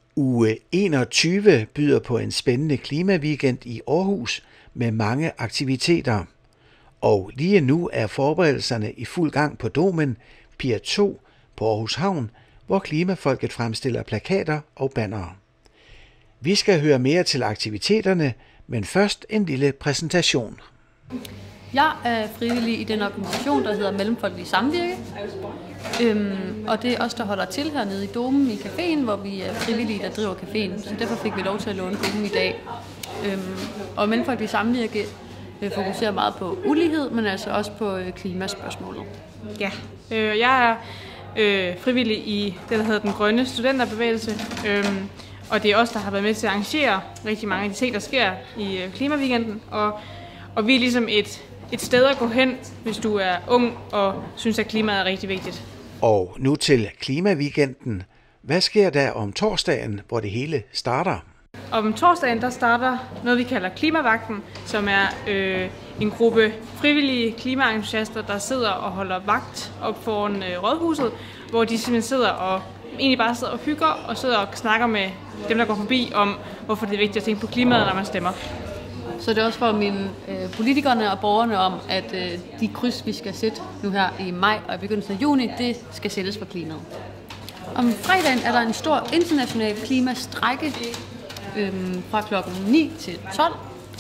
Uge 21 byder på en spændende klimaweekend i Aarhus med mange aktiviteter. Og lige nu er forberedelserne i fuld gang på Domen, Pier 2 på Aarhus Havn, hvor klimafolket fremstiller plakater og bannere. Vi skal høre mere til aktiviteterne, men først en lille præsentation. Jeg er frivillig i den organisation, der hedder Mellemfolkelig Samvirke. Og det er os, der holder til hernede i Domen i caféen, hvor vi er frivillige, der driver caféen. Så derfor fik vi lov til at låne Domen i dag. Og Mellemfolkelig Samvirke fokuserer meget på ulighed, men altså også på klimaspørgsmålet. Ja, jeg er frivillig i det, der hedder den grønne studenterbevægelse. Og det er os, der har været med til at arrangere rigtig mange af de ting, der sker i klimaweekenden. Og vi er ligesom et sted at gå hen, hvis du er ung og synes, at klimaet er rigtig vigtigt. Og nu til klimaweekenden. Hvad sker der om torsdagen, hvor det hele starter? Om torsdagen der starter noget, vi kalder Klimavagten, som er en gruppe frivillige klimaentusiaster, der sidder og holder vagt op foran rådhuset, hvor de simpelthen sidder og egentlig bare sidder og hygger og sidder og snakker med dem, der går forbi om, hvorfor det er vigtigt at tænke på klimaet, når man stemmer. Så det er også for at minde politikerne og borgerne om, at de kryds, vi skal sætte nu her i maj og i begyndelsen af juni, det skal sættes for klimaet. Om fredagen er der en stor international klimastrejke fra klokken 9 til 12,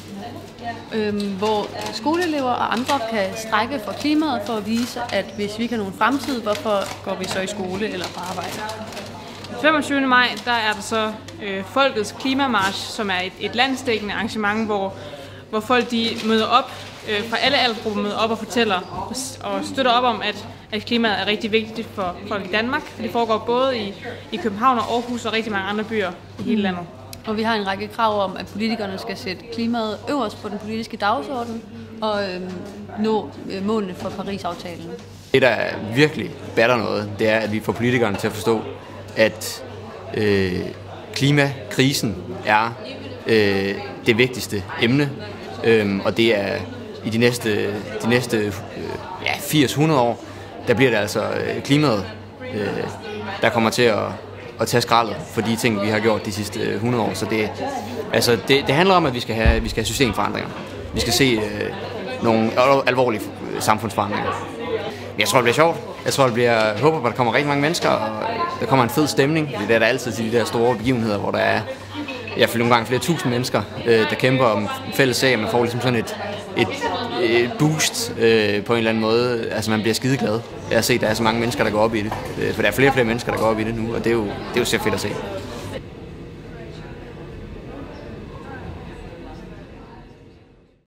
hvor skoleelever og andre kan strejke for klimaet for at vise, at hvis vi ikke har nogen fremtid, hvorfor går vi så i skole eller på arbejde. 25. maj, der er der så Folkets Klimamarch, som er et landsdækkende arrangement, hvor folk de møder op, fra alle aldersgrupper møder op og fortæller og støtter op om, at klimaet er rigtig vigtigt for folk i Danmark. Det foregår både i København og Aarhus og rigtig mange andre byer i hele landet. Og vi har en række krav om, at politikerne skal sætte klimaet øverst på den politiske dagsorden og nå målene for Paris-aftalen. Det, der virkelig batter noget, det er, at vi får politikerne til at forstå, at klimakrisen er det vigtigste emne, og det er i de næste 80-100 år, der bliver det altså klimaet, der kommer til at tage skraldet for de ting, vi har gjort de sidste 100 år. Så det handler om, at vi skal have systemforandringer. Vi skal se nogle alvorlige samfundsforandringer. Jeg tror, det bliver sjovt. Jeg håber, at der kommer rigtig mange mennesker, og der kommer en fed stemning. Det er der altid til de der store begivenheder, hvor der er nogle gange flere tusind mennesker, der kæmper om fælles sag. Man får ligesom sådan et boost på en eller anden måde. Altså man bliver skideglad. Jeg har set, at der er så mange mennesker, der går op i det. For der er flere og flere mennesker, der går op i det nu, og det er jo så fedt at se.